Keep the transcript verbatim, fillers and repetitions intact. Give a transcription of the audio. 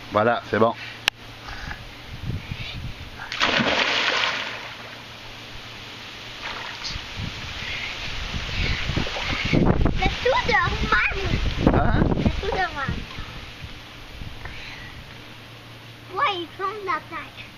Voilà, c'est bon. C'est tout normal. Hein? C'est tout normal. Ouais, il tombe la tête.